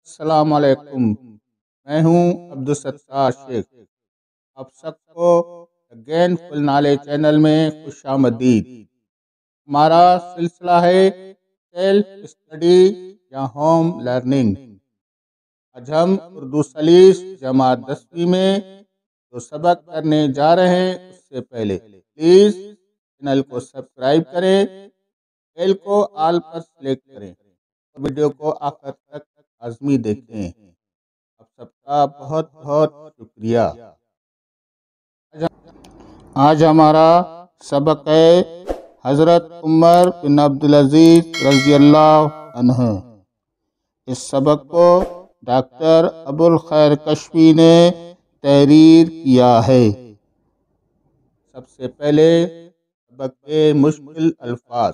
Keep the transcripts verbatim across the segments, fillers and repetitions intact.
السلام علیکم، میں ہوں عبدالستار شیخ۔ آپ سب کو گین فل نالج چینل میں خوش آمدید۔ ہمارا سلسلہ ہے سیلف اسٹڈی یا ہوم لرننگ۔ آج ہم اردو سلیس جماعت دسویں میں جو سبق کرنے جا رہے ہیں اس سے پہلے پلیز چینل کو سبسکرائب کریں، بیل کو آل پر سلیکٹ کریں اور ویڈیو کو آخر تک لازمی دیکھیں۔ آپ سب کا بہت بہت شکریہ۔ آج ہمارا سبق ہے حضرت عمر بن عبدالعزیز رضی اللہ عنہ۔ اس سبق کو ڈاکٹر ابوالخیر کشفی نے تحریر کیا ہے۔ سب سے پہلے سبق کے مشکل الفاظ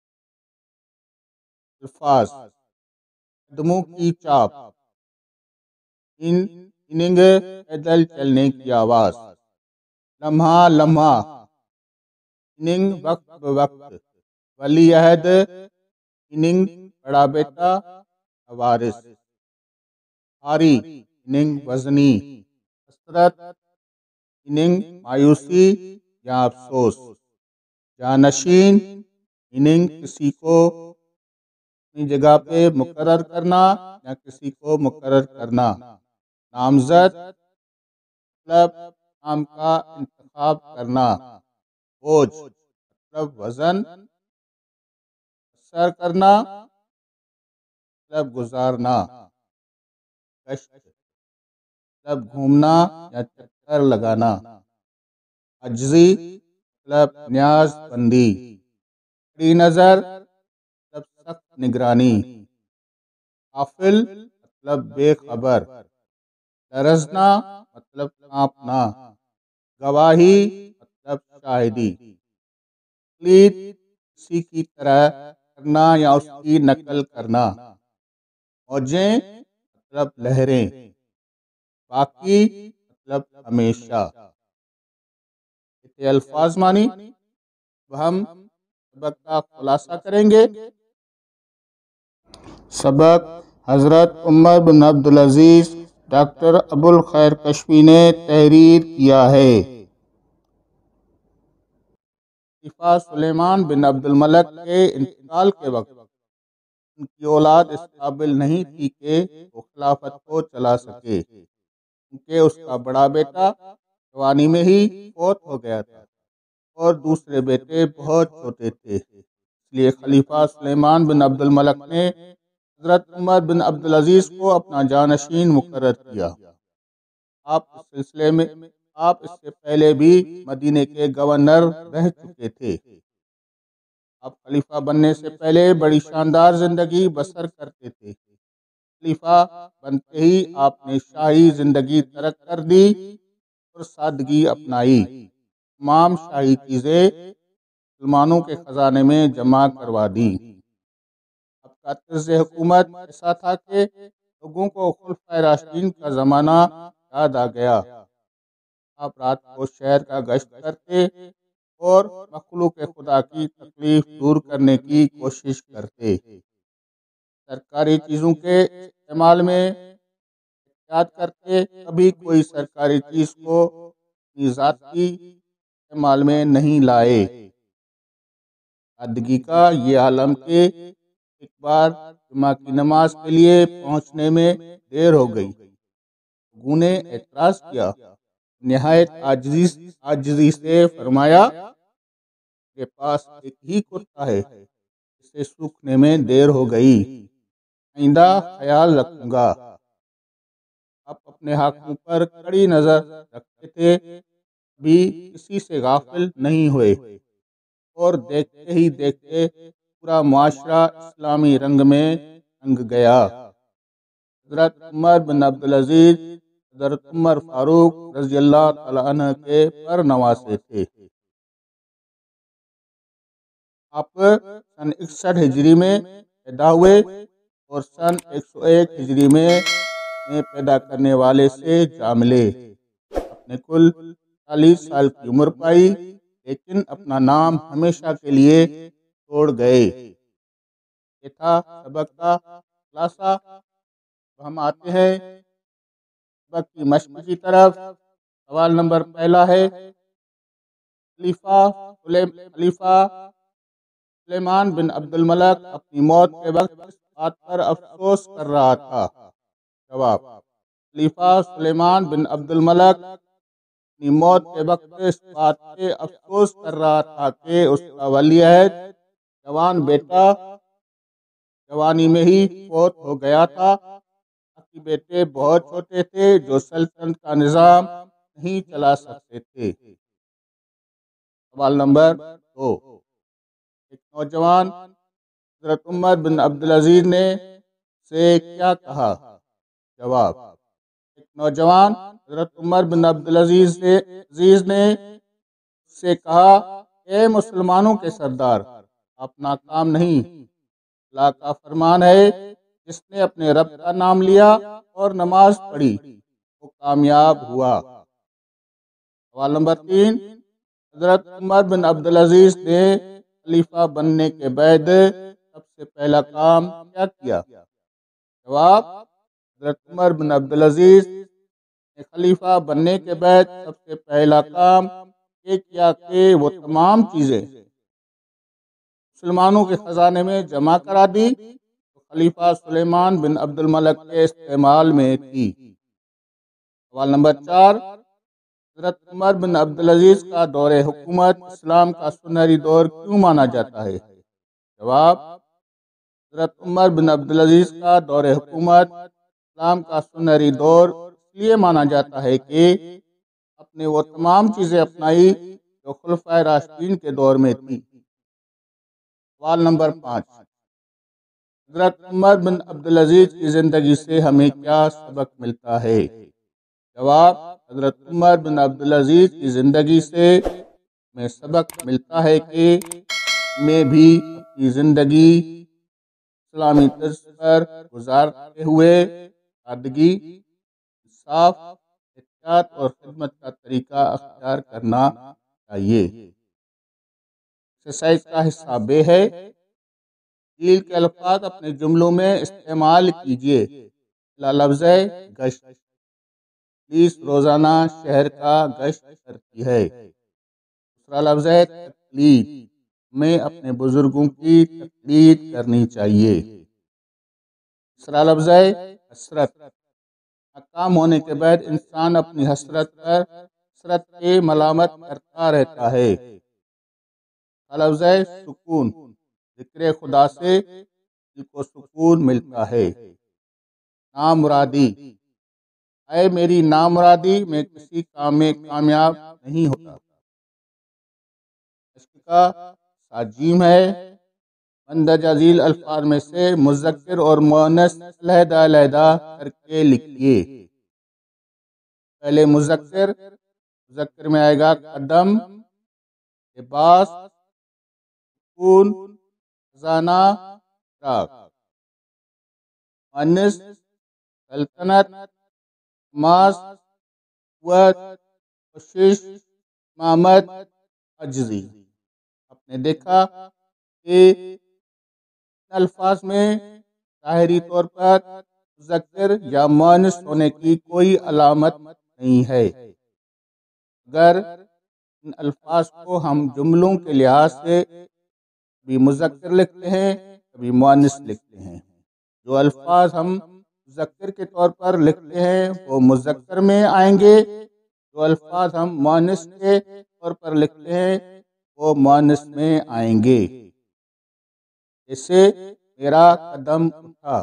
الفاظ قدموں کی چاپ، ان اننگ پیدل چلنے کی آواز، لمحہ لمحہ، اننگ وقت بوقت، ولی عہد، اننگ بڑا بیٹا وارث، بھاری، اننگ وزنی، حسرت، اننگ مایوسی یا افسوس، جانشین، اننگ کسی کو اپنی جگہ پہ مقرر کرنا یا کسی کو مقرر کرنا، نامزد مطلب نام کا انتخاب کرنا، بوجھ مطلب وزن، اثر کرنا مطلب گزارنا، گشت مطلب گھومنا یا چکر لگانا، عجزی مطلب نیاز بندی، کڑی نظر مطلب سخت نگرانی، غافل مطلب بے خبر، لرزنا مطلب کانپنا، گواہی مطلب شاہدی، تقلید کسی کی طرح کرنا یا اس کی نقل کرنا، موجیں مطلب لہریں، باقی مطلب ہمیشہ۔ یہ الفاظ مانی اب ہم سبق کا خلاصہ کریں گے۔ سبق حضرت عمر بن عبدالعزیز ڈاکٹر ابوالخیر کشفی نے تحریر کیا ہے۔ خلیفہ سلیمان بن عبد الملک کے انتقال کے وقت ان کی اولاد اس قابل نہیں تھی کہ وہ خلافت کو چلا سکے، کیونکہ اس کا بڑا بیٹا جوانی میں ہی فوت ہو گیا تھا اور دوسرے بیٹے بہت چھوٹے تھے۔ اس لیے خلیفہ سلیمان بن عبد الملک نے حضرت عمر بن عبدالعزیز کو اپنا جانشین مقرر کیا۔ آپ اس سلسلے میں آپ اس سے پہلے بھی مدینے کے گورنر رہ چکے تھے۔ آپ خلیفہ بننے سے پہلے بڑی شاندار زندگی بسر کرتے تھے۔ خلیفہ بنتے ہی آپ نے شاہی زندگی ترک کر دی اور سادگی اپنائی۔ تمام شاہی چیزیں مسلمانوں کے خزانے میں جمع کروا دی۔ آپ کا طرز حکومت ایسا تھا کہ لوگوں کو خلفائے راشدین کا زمانہ یاد آ گیا۔ آپ رات کو شہر کا گشت کرتے اور مخلوق خدا کی تکلیف دور کرنے کی کوشش کرتے۔ سرکاری چیزوں کے استعمال میں احتیاط کرتے، کبھی کوئی سرکاری چیز کو اپنی ذاتی استعمال میں نہیں لائے۔ سادگی کا یہ عالم کہ ایک بار جمعہ کی نماز کے لیے پہنچنے میں دیر ہو گئی۔ لوگوں نے اعتراض کیا، نہایت عاجزی عاجزی سے فرمایا، میرے پاس ایک ہی کرتا ہے، اسے سوکھنے میں دیر ہو گئی، آئندہ خیال رکھوں گا۔ آپ اپنے حاکموں پر کڑی نظر رکھتے تھے، بھی کسی سے غافل نہیں ہوئے اور دیکھتے ہی دیکھتے پورا معاشرہ اسلامی رنگ میں رنگ گیا۔ حضرت عمر بن عبدالعزیز حضرت عمر فاروق رضی اللہ تعالیٰ عنہ کے پر نواسے تھے۔ آپ سن اکسٹھ ہجری میں پیدا ہوئے اور سن ایک سو ایک ہجری میں پیدا کرنے والے سے جا ملے۔ آپ نے کل چالیس سال کی عمر پائی، لیکن اپنا نام ہمیشہ کے لیے چھوڑ گئے۔ یہ تھا سبق کا خلاصہ۔ تو ہم آتے ہیں سبق کی مشق کی طرف۔ سوال نمبر پہلا ہے، خلیفہ خلیفہ سلیمان بن عبد الملک اپنی موت کے وقت کس بات پر افسوس کر رہا تھا؟ جواب، خلیفہ سلیمان بن عبد الملک اپنی موت کے وقت اس بات پہ افسوس کر رہا تھا کہ اس کا ولی عہد جوان بیٹا جوانی میں ہی فوت ہو گیا تھا۔ باقی بیٹے بہت چھوٹے تھے جو سلطنت کا نظام نہیں چلا سکتے تھے۔ سوال نمبر دو، ایک نوجوان حضرت عمر بن عبدالعزیز نے سے کیا کہا؟ جواب، ایک نوجوان حضرت عمر بن عبدالعزیز سے عزیز نے سے کہا، اے مسلمانوں کے سردار، آپ ناکام نہیں، اللہ کا فرمان ہے جس نے اپنے رب کا نام لیا اور نماز پڑھی وہ کامیاب ہوا۔ سوال نمبر تین، حضرت عمر بن عبدالعزیز نے خلیفہ بننے کے بعد سب سے پہلا کام کیا کیا؟ جواب، حضرت عمر بن عبدالعزیز نے خلیفہ بننے کے بعد سب سے پہلا کام یہ کیا کہ وہ تمام چیزیں مسلمانوں کے خزانے میں جمع کرا دی تو خلیفہ سلیمان بن عبد الملک کے استعمال میں تھی۔ سوال نمبر چار، حضرت عمر بن عبدالعزیز کا دور حکومت اسلام کا سنہری دور کیوں مانا جاتا ہے؟ جواب، حضرت عمر بن عبدالعزیز کا دور حکومت اسلام کا سنہری دور اس لیے مانا جاتا ہے کہ آپ نے وہ تمام چیزیں اپنائی جو خلفائے راشدین کے دور میں تھی۔ سوال نمبر پانچ، حضرت عمر بن عبدالعزیز کی زندگی سے ہمیں کیا سبق ملتا ہے؟ جواب، حضرت عمر بن عبدالعزیز کی زندگی سے ہمیں سبق ملتا ہے کہ میں بھی اپنی زندگی اسلامی طرز پر گزارتے ہوئے سادگی، انصاف، احتیاط اور خدمت کا طریقہ اختیار کرنا چاہیے۔ ایکسرسائز کا حصہ بے ہے، تیل کے الفاظ اپنے جملوں میں استعمال کیجیے۔ پہلا لفظ ہے گشت، پولیس روزانہ شہر کا گشت کرتی ہے۔ دوسرا لفظ ہے تقلید، ہمیں اپنے بزرگوں کی تقلید کرنی چاہیے۔ تیسرا لفظ ہے حسرت، ناکام ہونے کے بعد انسان اپنی حسرت پر حسرت کی ملامت کرتا رہتا ہے۔ لفظ ہے سکون، ذکر خدا سے دل کو سکون ملتا ہے۔ نامرادی، اے میری نامرادی میں کسی کام میں کامیاب نہیں ہوتا۔ عشق کا ساجیم ہے، مندرجہ ذیل الفاظ میں سے مذکر اور مؤنث علیحدہ علیحدہ کر کے لکھیے۔ پہلے مذکر مذکر میں آئے گا قدم، لباس، سکون، خزانہ، چراغ۔ مؤنث سلطنت، ماس، قوت، کوشش، امامت، عجزی۔ آپ نے دیکھا کہ ان الفاظ میں ظاہری طور پر مذکر یا مؤنث ہونے کی کوئی علامت نہیں ہے۔ اگر ان الفاظ کو ہم جملوں کے لحاظ سے کبھی مذکر لکھتے ہیں کبھی مؤنث لکھتے ہیں، جو الفاظ ہم مذکر کے طور پر لکھتے ہیں وہ مذکر میں آئیں گے، جو الفاظ ہم مؤنث کے طور پر لکھتے ہیں وہ مؤنث میں آئیں گے۔ جیسے میرا قدم اٹھا،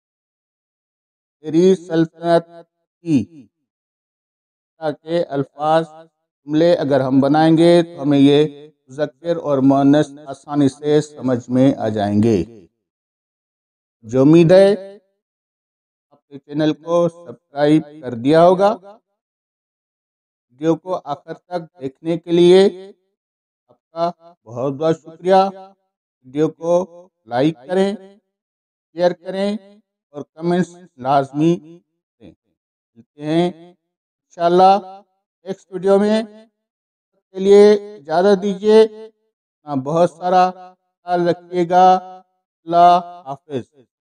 میری سلطنت کی، تاکہ الفاظ جملے اگر ہم بنائیں گے تو ہمیں یہ مذکر اور مؤنث آسانی سے سمجھ میں آ جائیں گے۔ جو امید ہے آپ کے چینل کو سبسکرائب کر دیا ہوگا۔ ویڈیو کو آخر تک دیکھنے کے لیے آپ کا بہت بہت شکریہ۔ ویڈیو کو لائک کریں، شیئر کریں اور کمنٹس لازمی کریں۔ ملتے ہیں انشاءاللہ نیکسٹ ویڈیو میں، کے لیے اجازت دیجیے، بہت سارا خیال رکھیے گا۔ اللہ حافظ۔